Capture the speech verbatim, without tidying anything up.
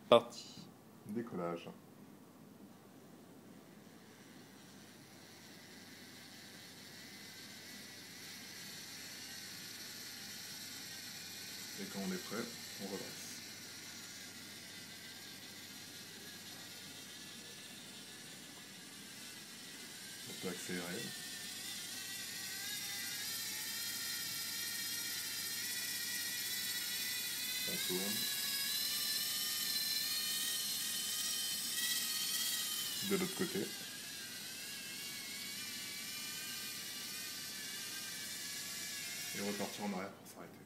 Parti. Décollage. Et quand on est prêt, on redresse. On peut accélérer. On tourne. De l'autre côté. Et repartir en arrière pour s'arrêter.